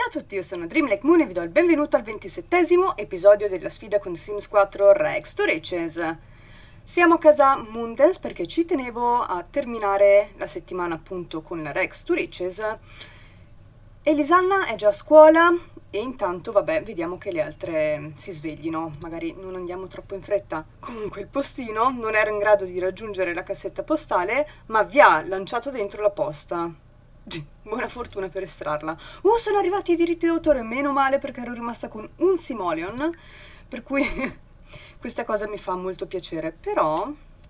Ciao a tutti, io sono Dream Like Moon e vi do il benvenuto al 27esimo episodio della sfida con Sims 4 Rags to Riches. Siamo a casa Moondance perché ci tenevo a terminare la settimana appunto con la Rags to Riches. Elisanna è già a scuola e intanto vabbè vediamo che le altre si sveglino, magari non andiamo troppo in fretta. Comunque il postino non era in grado di raggiungere la cassetta postale ma vi ha lanciato dentro la posta. Buona fortuna per estrarla. Sono arrivati i diritti d'autore, meno male perché ero rimasta con un simoleon, per cui questa cosa mi fa molto piacere. Però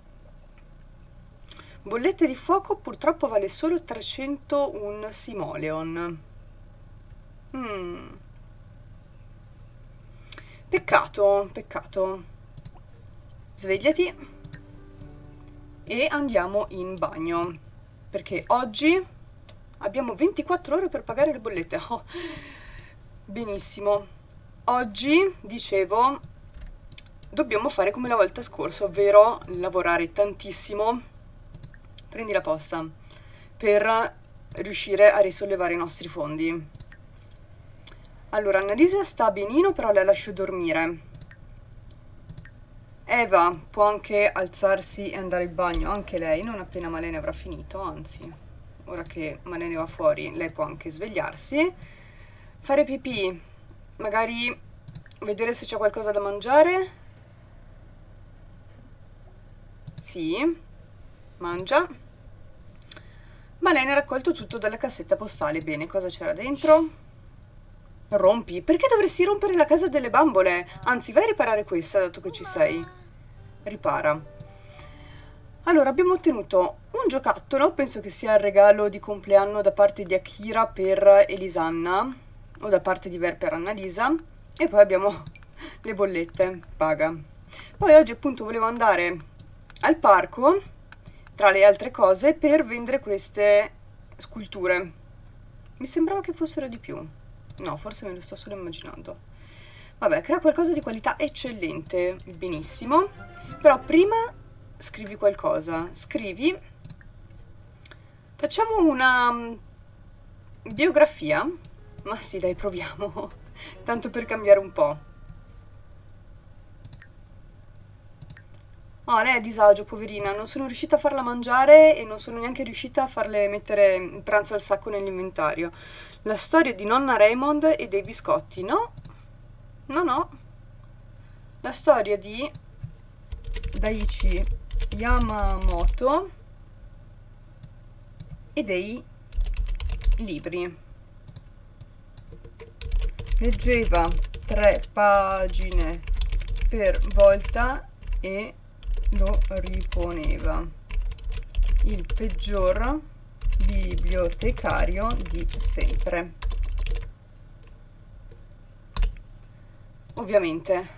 bollette di fuoco purtroppo vale solo 301 simoleon. Peccato, peccato. Svegliati e andiamo in bagno, perché oggi abbiamo 24 ore per pagare le bollette. Oh, benissimo. Oggi, dicevo, dobbiamo fare come la volta scorsa, ovvero lavorare tantissimo, prendi la posta, per riuscire a risollevare i nostri fondi. Allora, Annalisa sta benino, però la lascio dormire. Eva può anche alzarsi e andare in bagno, anche lei, non appena Malene avrà finito, anzi... Ora che Malene va fuori, lei può anche svegliarsi, fare pipì, magari vedere se c'è qualcosa da mangiare. Sì, mangia. Malene ha raccolto tutto dalla cassetta postale. Bene, cosa c'era dentro? Rompi? Perché dovresti rompere la casa delle bambole? Anzi, vai a riparare questa, dato che ci sei. Ripara. Allora, abbiamo ottenuto un giocattolo, penso che sia il regalo di compleanno da parte di Akira per Elisanna, o da parte di Ver per Annalisa, e poi abbiamo le bollette, paga. Poi oggi appunto volevo andare al parco, tra le altre cose, per vendere queste sculture. Mi sembrava che fossero di più. No, forse me lo sto solo immaginando. Vabbè, crea qualcosa di qualità eccellente, benissimo. Però prima... scrivi qualcosa, scrivi, facciamo una biografia, ma sì dai proviamo, tanto per cambiare un po'. Oh, lei è a disagio, poverina, non sono riuscita a farla mangiare e non sono neanche riuscita a farle mettere il pranzo al sacco nell'inventario. La storia di nonna Raymond e dei biscotti, no, no, no, la storia di Daichi Yamamoto e dei libri. Leggeva 3 pagine per volta e lo riponeva. Il peggior bibliotecario di sempre. Ovviamente.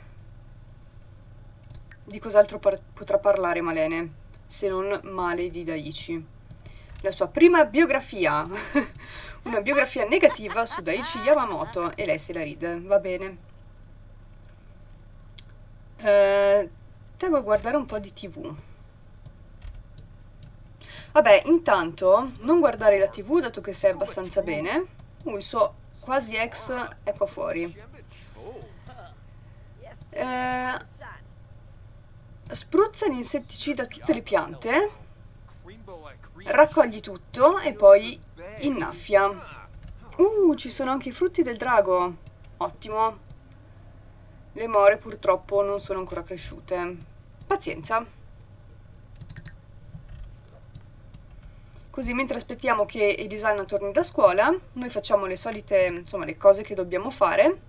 Di cos'altro potrà parlare Malene, se non male di Daichi? La sua prima biografia, una biografia negativa su Daichi Yamamoto, e lei se la ride, va bene. Devo guardare un po' di TV. Vabbè, intanto, non guardare la TV, dato che sei abbastanza bene. Il suo quasi ex è qua fuori. Spruzza l'insetticida a tutte le piante, raccogli tutto e poi innaffia. Ci sono anche i frutti del drago, ottimo. Le more purtroppo non sono ancora cresciute, pazienza. Così mentre aspettiamo che Elisanna torni da scuola, noi facciamo le solite, insomma, le cose che dobbiamo fare.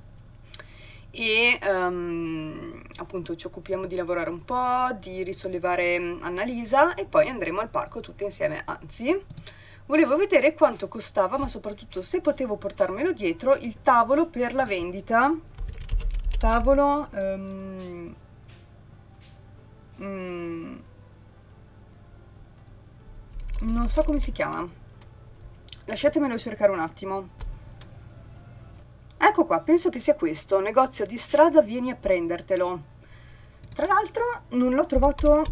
E appunto ci occupiamo di lavorare un po', di risollevare Annalisa e poi andremo al parco tutte insieme. Anzi, volevo vedere quanto costava, ma soprattutto se potevo portarmelo dietro, il tavolo per la vendita. Tavolo non so come si chiama, lasciatemelo cercare un attimo. Ecco qua, penso che sia questo, negozio di strada, vieni a prendertelo. Tra l'altro non l'ho trovato...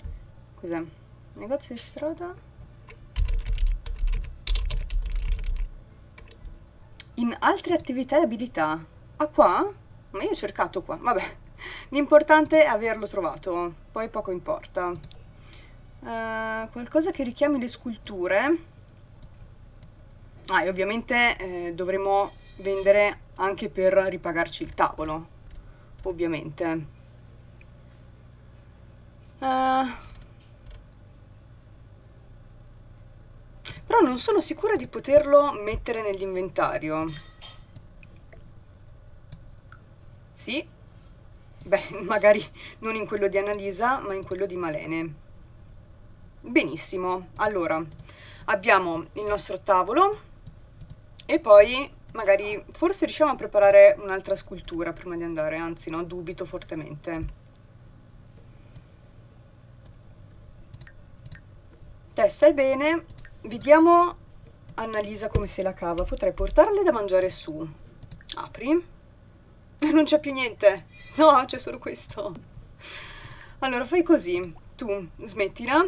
cos'è? Negozio di strada? In altre attività e abilità. Ah, qua? Ma io ho cercato qua. Vabbè, l'importante è averlo trovato. Poi poco importa. Qualcosa che richiami le sculture. Ah, e ovviamente dovremo vendere anche per ripagarci il tavolo. Ovviamente. Però non sono sicura di poterlo mettere nell'inventario. Sì. Beh, magari non in quello di Annalisa, ma in quello di Malene. Benissimo. Allora, abbiamo il nostro tavolo e poi magari forse riusciamo a preparare un'altra scultura prima di andare, anzi no, dubito fortemente. Te stai bene? Vediamo Annalisa come se la cava. Potrei portarle da mangiare su. Apri. Non c'è più niente. No, c'è solo questo. Allora, fai così. Tu smettila.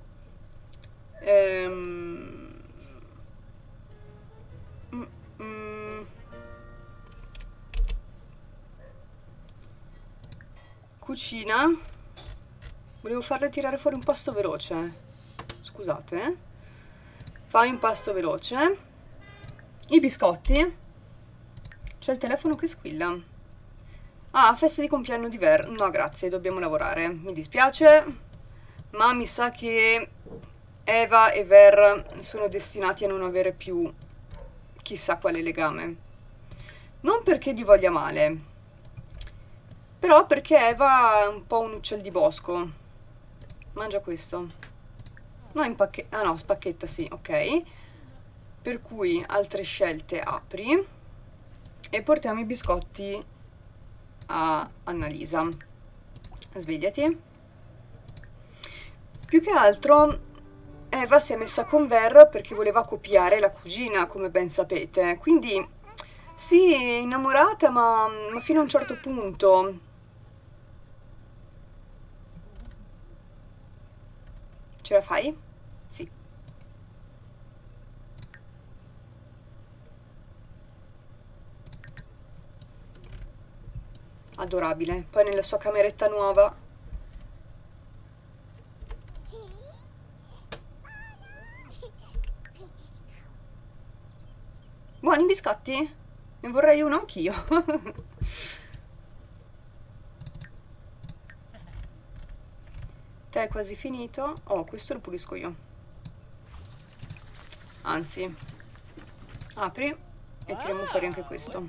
Cucina. Volevo farle tirare fuori un pasto veloce. Scusate. Fai un pasto veloce. I biscotti. C'è il telefono che squilla. Ah, festa di compleanno di Ver. No, grazie, dobbiamo lavorare. Mi dispiace, ma mi sa che Eva e Ver sono destinati a non avere più chissà quale legame. Non perché gli voglia male, però perché Eva è un po' un uccel di bosco. Mangia questo. No, ah no, spacchetta, sì, ok. Per cui altre scelte apri e portiamo i biscotti a Annalisa. Svegliati. Più che altro Eva si è messa con Ver perché voleva copiare la cugina, come ben sapete. Quindi sì, innamorata, ma fino a un certo punto. Ce la fai? Sì. Adorabile. Poi nella sua cameretta nuova. Buoni biscotti? Ne vorrei uno anch'io. Te è quasi finito. Oh, questo lo pulisco io. Anzi, apri e tiriamo fuori anche questo.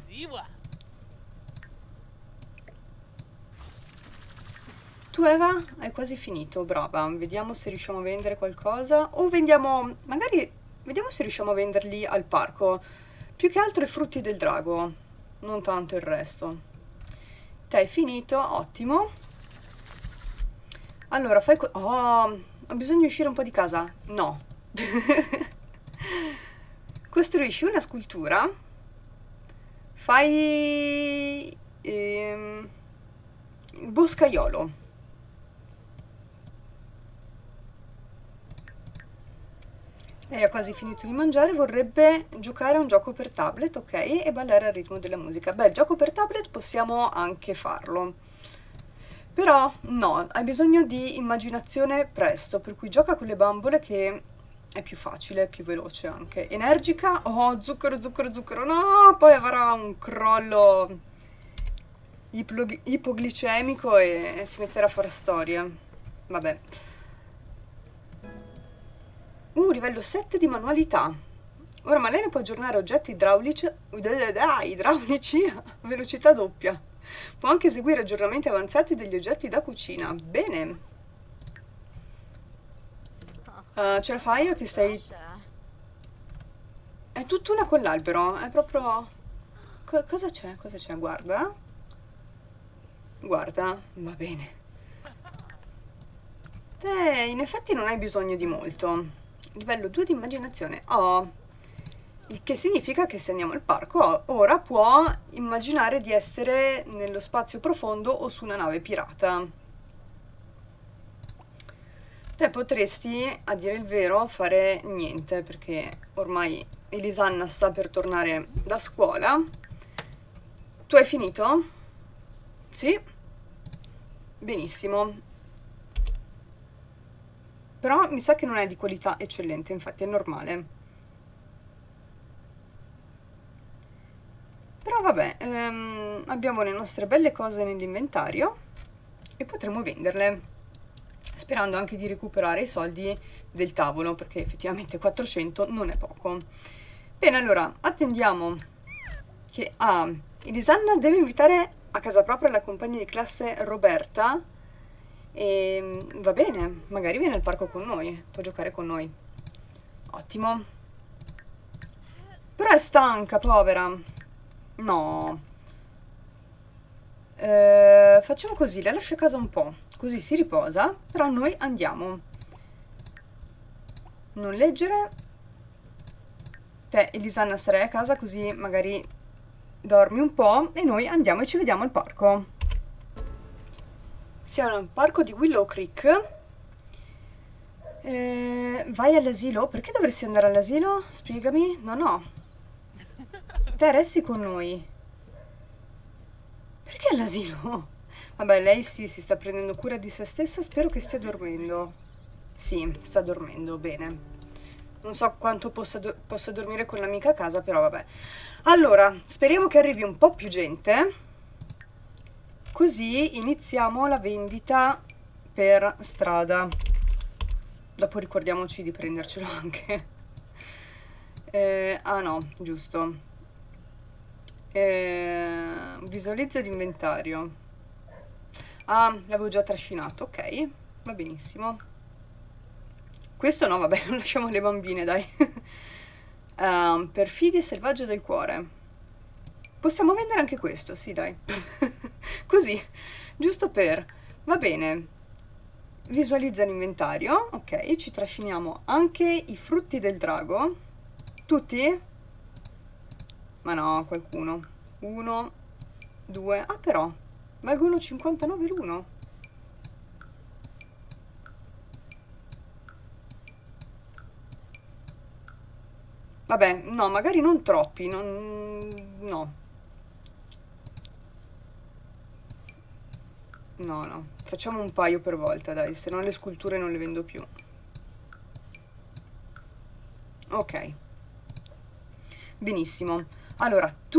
Tu Eva hai quasi finito, brava. Vediamo se riusciamo a vendere qualcosa. O vendiamo, magari, vediamo se riusciamo a venderli al parco. Più che altro i frutti del drago, non tanto il resto. Te hai finito, ottimo. Allora, fai... Oh, ho bisogno di uscire un po' di casa. No. Costruisci una scultura. Fai... il boscaiolo. Lei ha quasi finito di mangiare, vorrebbe giocare a un gioco per tablet, ok? E ballare al ritmo della musica. Beh, il gioco per tablet possiamo anche farlo. Però, no, hai bisogno di immaginazione presto, per cui gioca con le bambole che è più facile, più veloce anche. Energica, oh, zucchero, zucchero, zucchero, no! Poi avrà un crollo ipoglicemico e si metterà a fare storia. Vabbè. Livello 7 di manualità. Ora Malene può aggiornare oggetti idraulici a velocità doppia. Può anche eseguire aggiornamenti avanzati degli oggetti da cucina. Bene. Ce la fai o ti stai... È tutt'una con l'albero. È proprio... Cosa c'è? Cosa c'è? Guarda. Guarda. Va bene. Te in effetti non hai bisogno di molto. Livello 2 di immaginazione. Oh, il che significa che se andiamo al parco ora può immaginare di essere nello spazio profondo o su una nave pirata. Te potresti, a dire il vero, fare niente perché ormai Elisanna sta per tornare da scuola. Tu hai finito? Sì? Benissimo. Però mi sa che non è di qualità eccellente, infatti è normale. Però vabbè, abbiamo le nostre belle cose nell'inventario e potremo venderle, sperando anche di recuperare i soldi del tavolo, perché effettivamente 400 non è poco. Bene, allora, attendiamo che Elisanna deve invitare a casa propria la compagna di classe Roberta e va bene, magari viene al parco con noi, può giocare con noi. Ottimo. Però è stanca, povera. No. Facciamo così, la lascio a casa un po', così si riposa, però noi andiamo. Non leggere. Te, Elisanna, sarai a casa così magari dormi un po' e noi andiamo e ci vediamo al parco. Siamo al parco di Willow Creek. Vai all'asilo? Perché dovresti andare all'asilo? Spiegami. No. Te resti con noi. Perché all'asilo? Vabbè, lei sì, si sta prendendo cura di se stessa. Spero che stia dormendo. Sì, sta dormendo, bene. Non so quanto possa dormire con l'amica a casa, però vabbè. Allora, speriamo che arrivi un po' più gente. Così iniziamo la vendita per strada. Dopo ricordiamoci di prendercelo anche. Ah no, giusto. Visualizza l'inventario. Ah, l'avevo già trascinato, ok, va benissimo. Questo no, vabbè, non lasciamo le bambine, dai. Perfidia selvaggio del cuore. Possiamo vendere anche questo, sì, dai. Così, giusto per... Va bene. Visualizza l'inventario, ok, ci trasciniamo anche i frutti del drago. Tutti? Ma no, qualcuno. 1, 2... Ah, però, valgono 59 l'uno. Vabbè, no, magari non troppi, no. No, facciamo un paio per volta, dai, se no le sculture non le vendo più. Ok. Benissimo. Allora, tu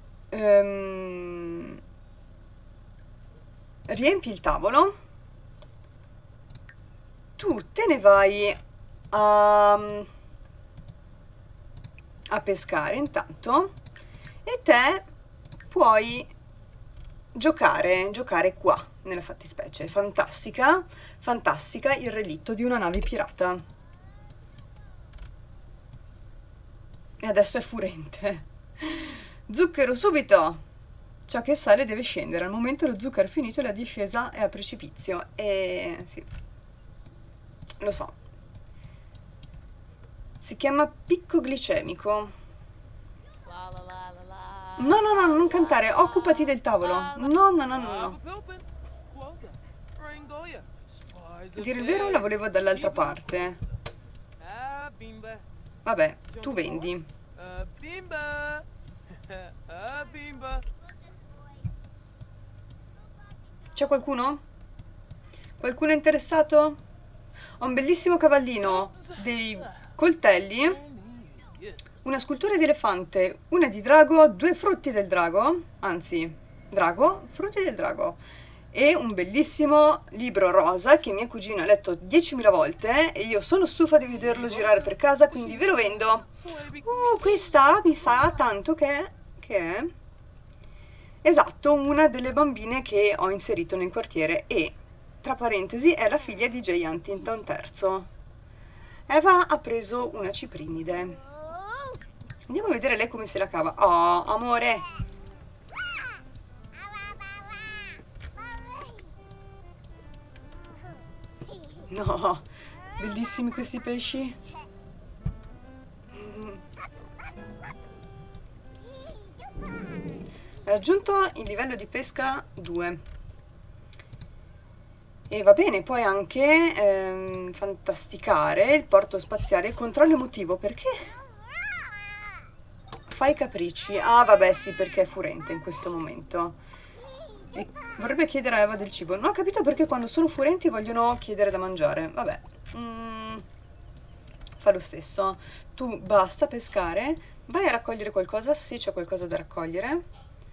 riempi il tavolo. Tu te ne vai a pescare intanto e te puoi giocare qua nella fattispecie. Fantastica il relitto di una nave pirata. E adesso è furente. Zucchero, subito! Ciò che sale deve scendere. Al momento lo zucchero è finito e la discesa è a precipizio. E sì, lo so. Si chiama picco glicemico. No, non cantare, occupati del tavolo. No. A dire il vero, la volevo dall'altra parte. Vabbè, tu vendi. C'è qualcuno? Qualcuno interessato? Ho un bellissimo cavallino, dei coltelli, una scultura di elefante, una di drago, 2 frutti del drago, anzi, drago, frutti del drago, e un bellissimo libro rosa che mia cugina ha letto 10.000 volte e io sono stufa di vederlo girare per casa, quindi ve lo vendo. Questa mi sa tanto che è... Esatto, una delle bambine che ho inserito nel quartiere e, tra parentesi, è la figlia di J. Huntington III. Eva ha preso una ciprinide. Andiamo a vedere lei come se la cava. Oh, amore! No, bellissimi questi pesci. Raggiunto il livello di pesca 2. E va bene, puoi anche fantasticare il porto spaziale e il controllo emotivo. Perché? fa i capricci. Ah, vabbè, sì, perché è furente in questo momento. E vorrebbe chiedere a Eva del cibo. Non ho capito perché quando sono furenti vogliono chiedere da mangiare. Vabbè. Fa lo stesso. Tu basta pescare. Vai a raccogliere qualcosa se c'è qualcosa da raccogliere.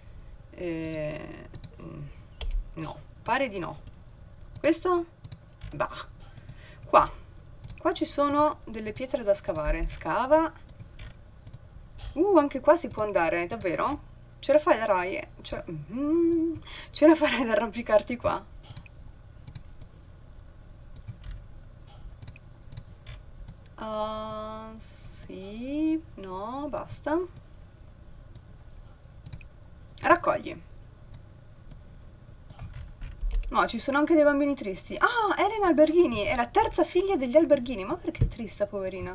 No, pare di no. Questo? Bah. Qua ci sono delle pietre da scavare. Scava. Anche qua si può andare, davvero? Ce la fai da Rai? Ce la farai ad arrampicarti qua? Sì, no, basta. Raccogli. No, ci sono anche dei bambini tristi. Ah, Elena Alberghini, è la terza figlia degli Alberghini. Ma perché è triste, poverina?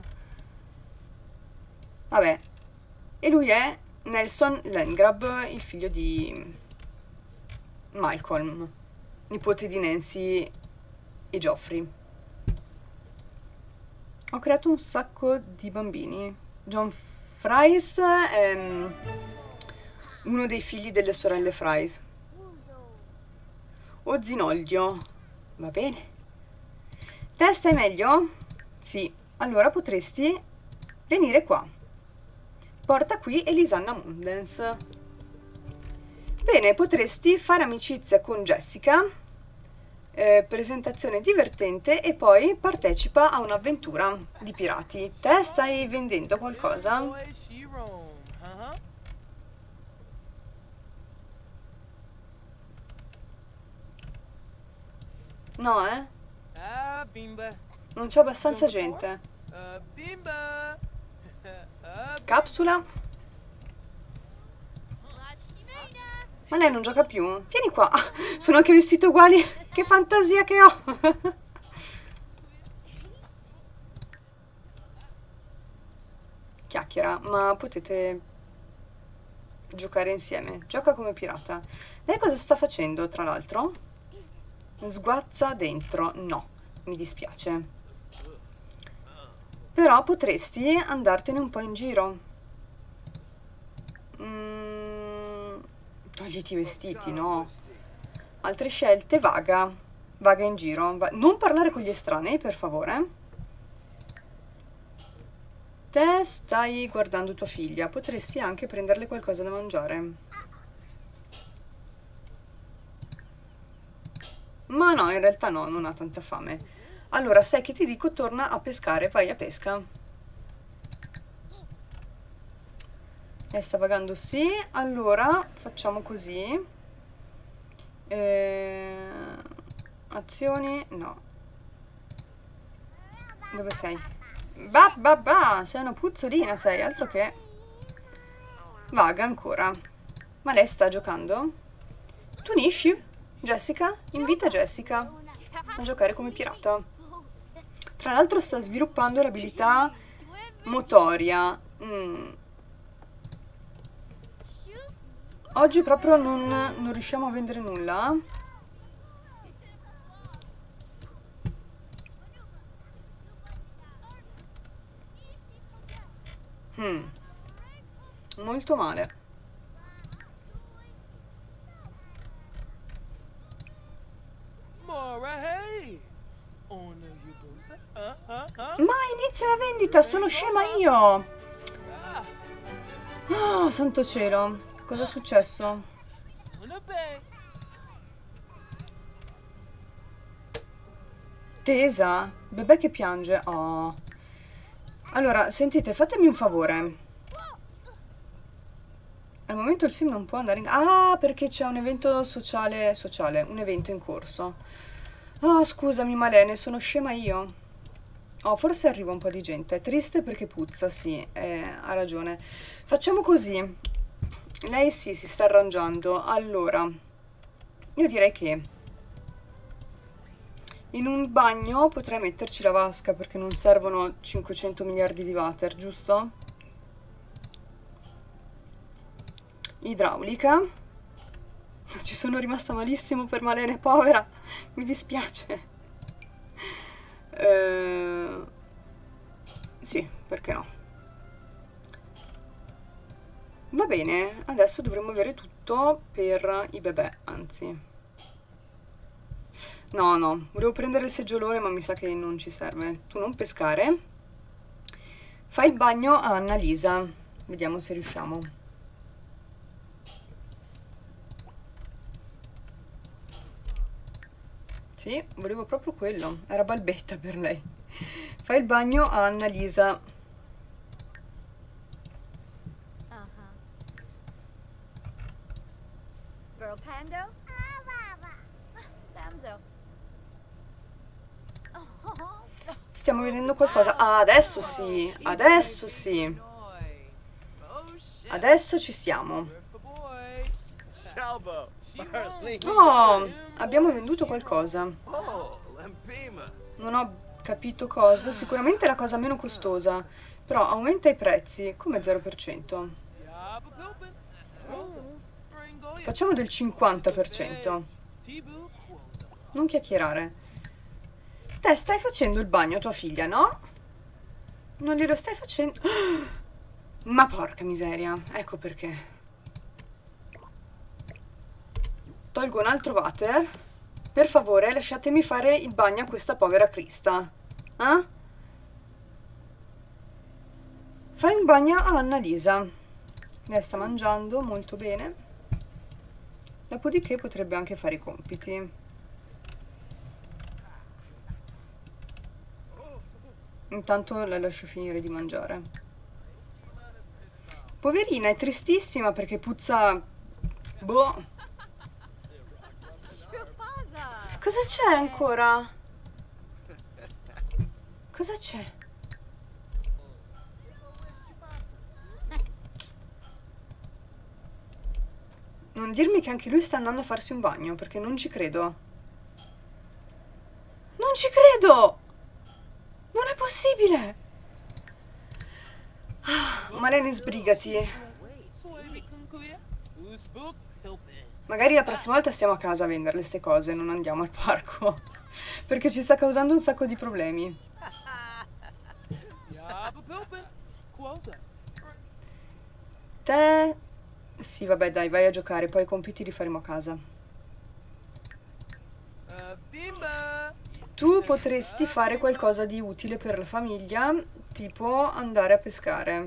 Vabbè. E lui è Nelson Landgrab, il figlio di Malcolm, nipote di Nancy e Geoffrey. Ho creato un sacco di bambini. John Fries è uno dei figli delle sorelle Fries. O Zinoglio. Va bene. Te stai meglio? Sì. Allora potresti venire qua. Porta qui Elisanna Mundens. Bene, potresti fare amicizia con Jessica. Presentazione divertente e poi partecipa a un'avventura di pirati. Te stai vendendo qualcosa? No, eh? Non c'è abbastanza gente. Capsula. Ma lei non gioca più? Vieni qua. Sono anche vestiti uguali. Che fantasia che ho. Chiacchiera, ma potete giocare insieme. Gioca come pirata. Lei cosa sta facendo, tra l'altro? Sguazza dentro. No, mi dispiace. Però potresti andartene un po' in giro. Togliti i vestiti, no. Altre scelte? Vaga. Vaga in giro. Non parlare con gli estranei, per favore. Te stai guardando tua figlia. Potresti anche prenderle qualcosa da mangiare. Ma no, in realtà no, non ha tanta fame. Allora, sai che ti dico? Torna a pescare, vai a pesca. Sta vagando, sì. Allora, facciamo così. Azioni, no. Dove sei? Sei una puzzolina, sei, altro che. Vaga ancora. Ma lei sta giocando? Tu unisci? Jessica? Invita Jessica a giocare come pirata. Tra l'altro sta sviluppando l'abilità motoria. Oggi proprio non riusciamo a vendere nulla. Molto male. Ma inizia la vendita, sono scema io. Oh, santo cielo. Cosa è successo? Tesa? Bebè che piange. Oh. Allora, sentite, fatemi un favore. Al momento il sim non può andare in... Ah, perché c'è un evento sociale, un evento in corso. Ah, scusami Malene, sono scema io. Oh, forse arriva un po' di gente. È triste perché puzza, sì, ha ragione. Facciamo così. Lei sì, si sta arrangiando. Allora, io direi che in un bagno potrei metterci la vasca perché non servono 500 miliardi di water, giusto? Idraulica. Ci sono rimasta malissimo per Malene, povera. Mi dispiace. Sì, perché no? Va bene, adesso dovremmo avere tutto per i bebè, anzi. No, no, volevo prendere il seggiolone, ma mi sa che non ci serve. Tu non pescare. Fai il bagno a Annalisa. Vediamo se riusciamo. Sì, volevo proprio quello. Era balbetta per lei. Fai il bagno a Annalisa. Girl Pando? Samzo. Stiamo vedendo qualcosa. Ah, adesso sì. Adesso sì. Adesso ci siamo. Oh, abbiamo venduto qualcosa. Non ho capito cosa. Sicuramente è la cosa meno costosa. Però aumenta i prezzi. Come 0%? Facciamo del 50%. Non chiacchierare. Te stai facendo il bagno a tua figlia, no? Non glielo stai facendo? Ma porca miseria. Ecco perché. Tolgo un altro water. Per favore, lasciatemi fare il bagno a questa povera Krista. Eh? Fai un bagno a Annalisa. Lei sta mangiando molto bene. Dopodiché potrebbe anche fare i compiti. Intanto la lascio finire di mangiare. Poverina, è tristissima perché puzza... Boh. Cosa c'è ancora? Cosa c'è? Non dirmi che anche lui sta andando a farsi un bagno, perché non ci credo. Non ci credo! Non è possibile! Ah, Malene, sbrigati. Magari la prossima volta stiamo a casa a vendere queste cose, non andiamo al parco. Perché ci sta causando un sacco di problemi. Te... Sì, vabbè, dai, vai a giocare, poi i compiti li faremo a casa. Tu potresti fare qualcosa di utile per la famiglia, tipo andare a pescare.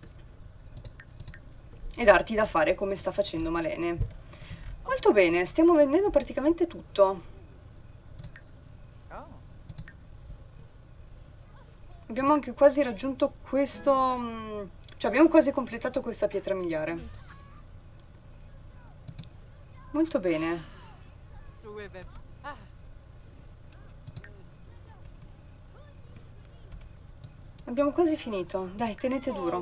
E darti da fare come sta facendo Malene. Molto bene, stiamo vendendo praticamente tutto. Abbiamo anche quasi raggiunto questo... Cioè abbiamo quasi completato questa pietra miliare. Molto bene. Abbiamo quasi finito. Dai, tenete duro.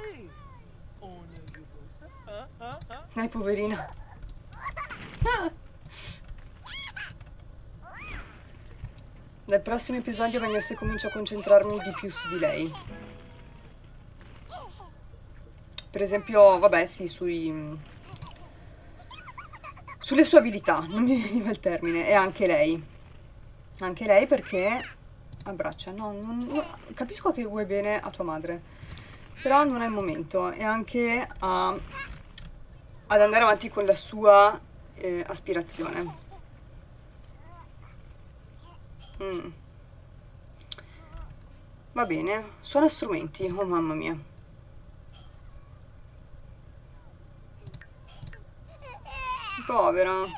Dai, poverina. Ah. Dal prossimo episodio vengo se comincio a concentrarmi di più su di lei. Per esempio, vabbè, sì, sulle sue abilità, non mi veniva il termine, e anche lei. Anche lei perché abbraccia, no, capisco che vuoi bene a tua madre, però non è il momento, e anche ad andare avanti con la sua aspirazione. Va bene, suona strumenti, oh mamma mia. Povera.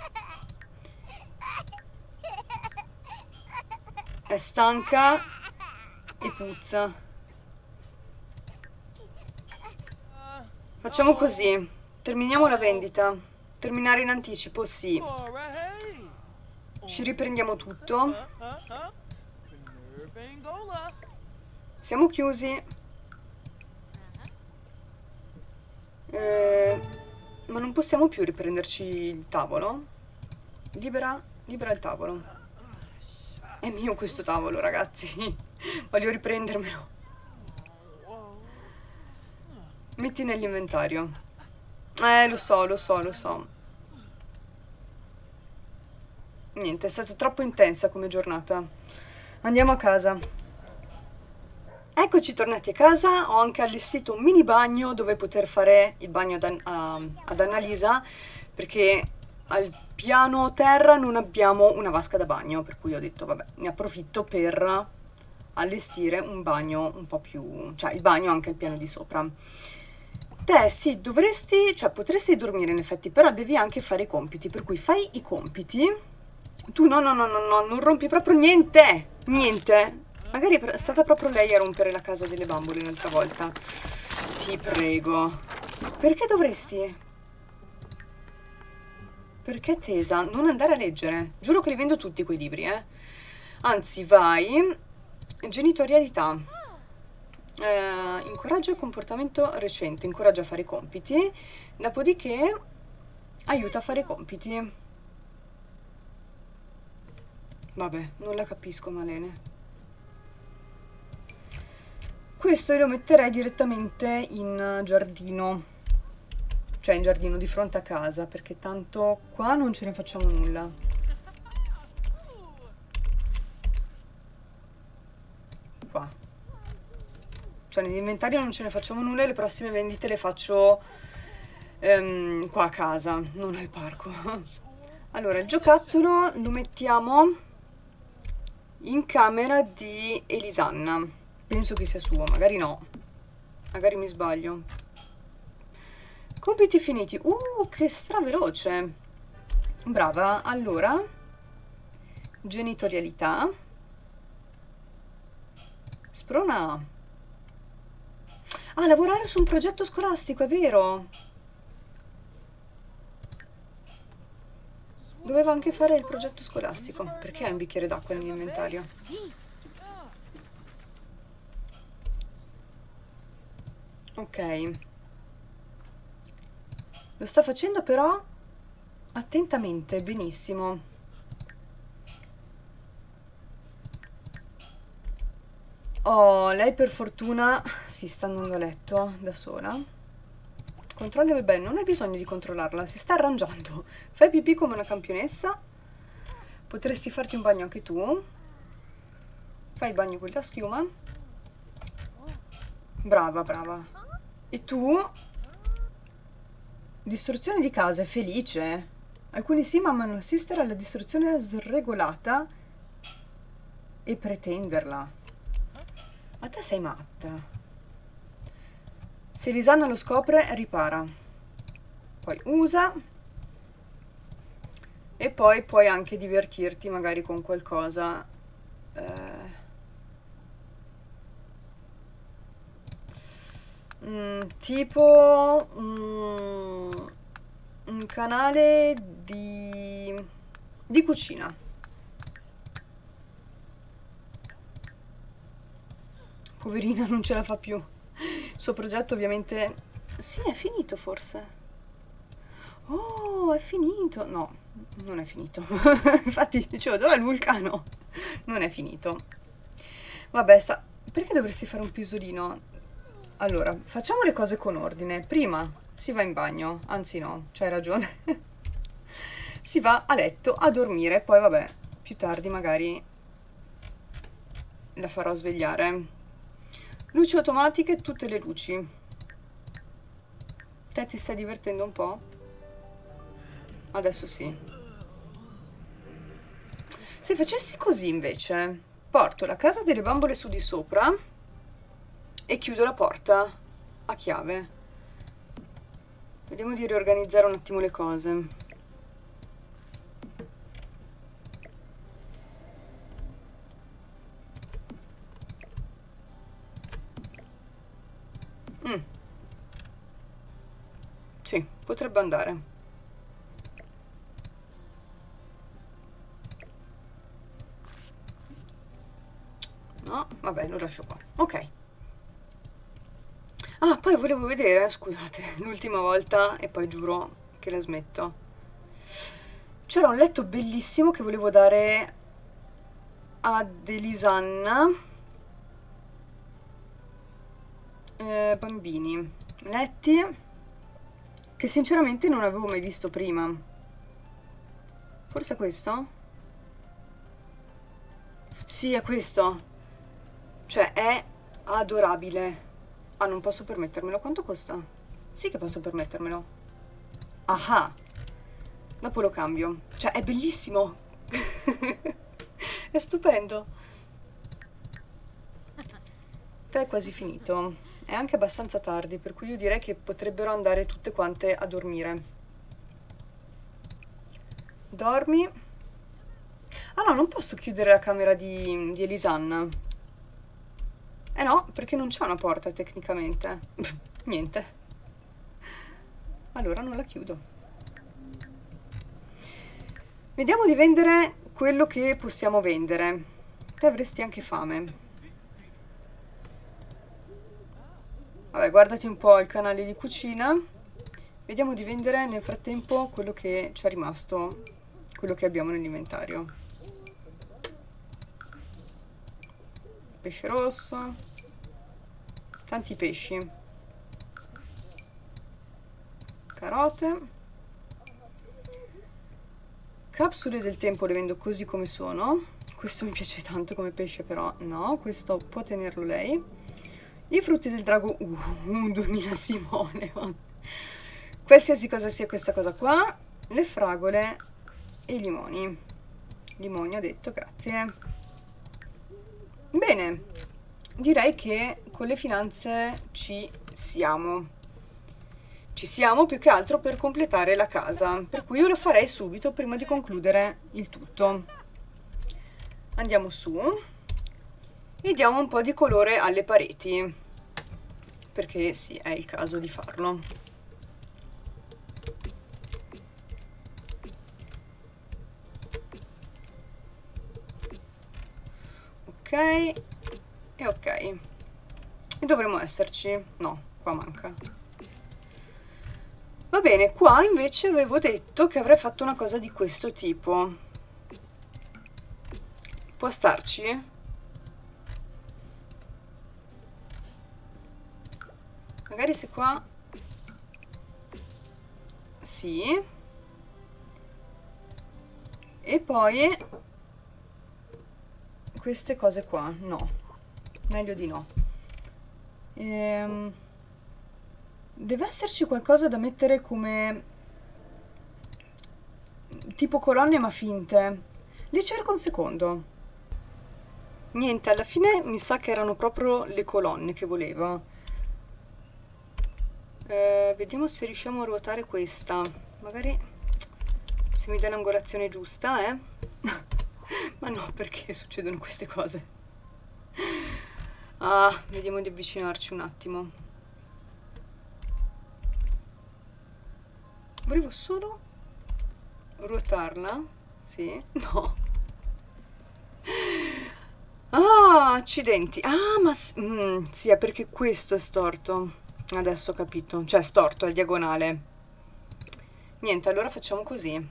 È stanca e puzza. Facciamo così. Terminiamo la vendita. Terminare in anticipo, sì. Ci riprendiamo tutto. Siamo chiusi. Ma non possiamo più riprenderci il tavolo? Libera il tavolo. È mio questo tavolo, ragazzi. Voglio riprendermelo. Metti nell'inventario. Lo so. Niente, è stata troppo intensa come giornata. Andiamo a casa. Eccoci tornati a casa, ho anche allestito un mini bagno dove poter fare il bagno ad Annalisa, perché al piano terra non abbiamo una vasca da bagno, per cui ho detto vabbè, ne approfitto per allestire un bagno un po' più, cioè il bagno anche al piano di sopra. Te sì, dovresti, cioè potresti dormire in effetti, però devi anche fare i compiti, per cui fai i compiti. Tu no, non rompi proprio niente, niente. Magari è stata proprio lei a rompere la casa delle bambole l'altra volta. Ti prego. Perché dovresti? Perché tesa? Non andare a leggere. Giuro che li vendo tutti quei libri, eh. Anzi, vai. Genitorialità. Incoraggia il comportamento recente, incoraggia a fare i compiti. Dopodiché aiuta a fare i compiti. Vabbè, non la capisco, Malene. Questo io lo metterei direttamente in giardino, cioè in giardino di fronte a casa, perché tanto qua non ce ne facciamo nulla. Qua. Cioè nell'inventario non ce ne facciamo nulla e le prossime vendite le faccio qua a casa, non al parco. Allora, il giocattolo lo mettiamo in camera di Elisanna. Penso che sia suo, magari no. Magari mi sbaglio. Compiti finiti. Che straveloce. Brava. Allora, genitorialità. Sprona. Ah, lavorare su un progetto scolastico, è vero. Doveva anche fare il progetto scolastico. Perché hai un bicchiere d'acqua nell'inventario? Ok. Lo sta facendo però attentamente, benissimo. Oh, lei per fortuna si sta andando a letto da sola. Controlli bene, non hai bisogno di controllarla, si sta arrangiando. Fai pipì come una campionessa. Potresti farti un bagno anche tu. Fai il bagno con la schiuma. Brava, brava. E tu? Distruzione di casa, è felice. Alcuni sì, ma amano assistere alla distruzione sregolata e pretenderla. Ma te sei matta. Se Lisanna lo scopre, ripara. Poi usa. E poi puoi anche divertirti magari con qualcosa. Tipo un canale di cucina. Poverina, non ce la fa più. Il suo progetto ovviamente... Sì, è finito forse. Oh, è finito. No, non è finito. Infatti dicevo, dov'è il vulcano? Non è finito. Vabbè, perché dovresti fare un pisolino? Allora, facciamo le cose con ordine. Prima si va in bagno, anzi no, c'hai ragione. Si va a letto a dormire, poi vabbè, più tardi magari la farò svegliare. Luci automatiche, tutte le luci. Te ti stai divertendo un po'? Adesso sì. Se facessi così invece, porto la casa delle bambole su di sopra e chiudo la porta a chiave. Vediamo di riorganizzare un attimo le cose. Sì, potrebbe andare. No, vabbè, lo lascio qua. Ok. Ah, poi volevo vedere, scusate, l'ultima volta e poi giuro che la smetto. C'era un letto bellissimo che volevo dare ad Elisanna. Bambini. Letti che sinceramente non avevo mai visto prima. Forse è questo? Sì, è questo. Cioè, è Adorabile. Ah, non posso permettermelo. Quanto costa? Sì che posso permettermelo. Ah, dopo lo cambio. Cioè, è bellissimo. È stupendo. Te è quasi finito. È anche abbastanza tardi, per cui io direi che potrebbero andare tutte quante a dormire. Dormi. Ah no, non posso chiudere la camera di Elisanna. Eh no, perché non c'è una porta tecnicamente. Niente. Allora non la chiudo. Vediamo di vendere quello che possiamo vendere. Te avresti anche fame. Vabbè, guardati un po' il canale di cucina. Vediamo di vendere nel frattempo quello che ci è rimasto, quello che abbiamo nell'inventario. Pesce rosso. Tanti pesci. Carote. Capsule del tempo le vendo così come sono. Questo mi piace tanto come pesce, però no, questo può tenerlo lei. I frutti del drago, 2000 simone. Qualsiasi cosa sia questa cosa qua. Le fragole e i limoni. Limoni ho detto, grazie. Bene, direi che con le finanze ci siamo. Ci siamo più che altro per completare la casa, per cui io lo farei subito prima di concludere il tutto. Andiamo su e diamo un po' di colore alle pareti, perché sì, è il caso di farlo. Ok, e ok. E dovremmo esserci? No, qua manca. Va bene, qua invece avevo detto che avrei fatto una cosa di questo tipo. Può starci? Magari se qua... Sì. E poi... queste cose qua, no. Meglio di no. Deve esserci qualcosa da mettere come... tipo colonne ma finte. Li cerco un secondo. Niente, alla fine mi sa che erano proprio le colonne che volevo. Vediamo se riusciamo a ruotare questa. Magari se mi dà l'angolazione giusta, eh? Ma no, perché succedono queste cose? Ah, vediamo di avvicinarci un attimo. Volevo solo ruotarla. Sì? No. Ah, accidenti. Ah, ma sì, è perché questo è storto. Adesso ho capito. Cioè, storto, è diagonale. Niente, allora facciamo così.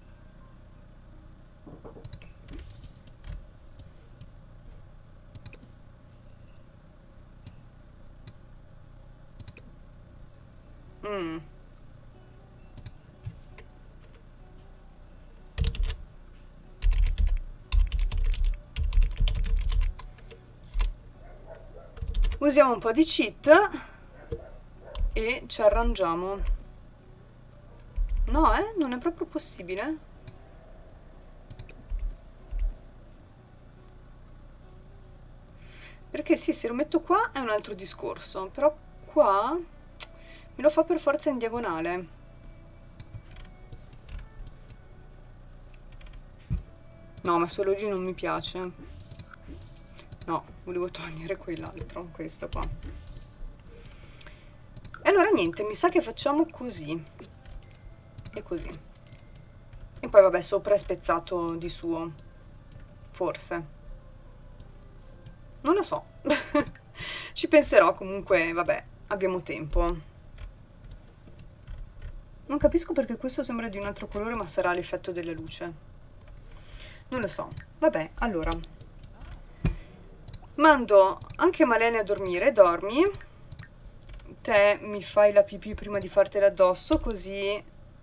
Usiamo un po' di cheat e ci arrangiamo. No, non è proprio possibile. Perché sì, se lo metto qua è un altro discorso, però qua me lo fa per forza in diagonale. No, ma solo lì non mi piace. No, volevo togliere quell'altro, questo qua. E allora niente, mi sa che facciamo così. E così. E poi vabbè, sopra è spezzato di suo. Forse. Non lo so. Ci penserò, comunque, vabbè, abbiamo tempo. Non capisco perché questo sembra di un altro colore, ma sarà l'effetto della luce. Non lo so. Vabbè, allora. Mando anche Malene a dormire, dormi. Te mi fai la pipì prima di fartela addosso, così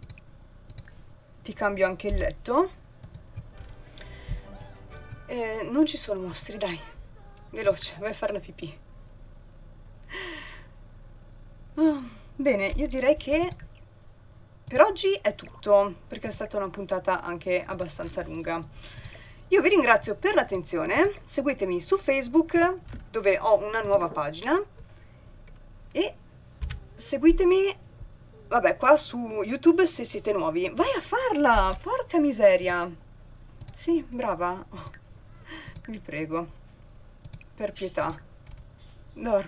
ti cambio anche il letto. Non ci sono mostri, dai. Veloce, vai a fare la pipì. Bene, io direi che per oggi è tutto, perché è stata una puntata anche abbastanza lunga. Io vi ringrazio per l'attenzione, seguitemi su Facebook dove ho una nuova pagina e seguitemi, vabbè, qua su YouTube se siete nuovi. Vai a farla, porca miseria. Sì, brava. Oh, vi prego, per pietà. Dormi.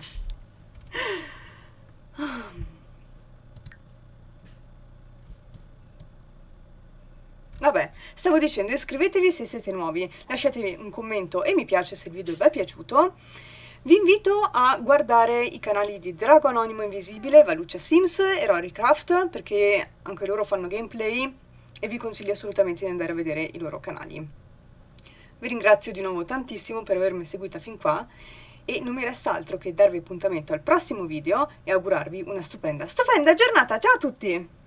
Vabbè, stavo dicendo, iscrivetevi se siete nuovi, lasciatevi un commento e mi piace se il video vi è piaciuto. Vi invito a guardare i canali di Drago Anonimo Invisibile, Valuccia Sims e Rorycraft, perché anche loro fanno gameplay e vi consiglio assolutamente di andare a vedere i loro canali. Vi ringrazio di nuovo tantissimo per avermi seguita fin qua e non mi resta altro che darvi appuntamento al prossimo video e augurarvi una stupenda giornata. Ciao a tutti!